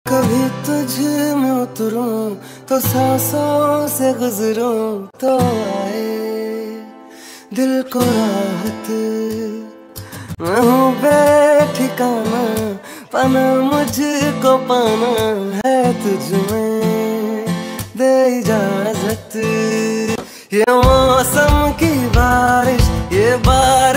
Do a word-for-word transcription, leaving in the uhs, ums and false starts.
कभी तुझ में उतरूं तो सांसों से गुजरूं तो आए दिल को राहत। मैं हूँ बेठिकाना, पाना मुझको पाना है तुझ में, दे इजाजत। ये मौसम की बारिश, ये बारिश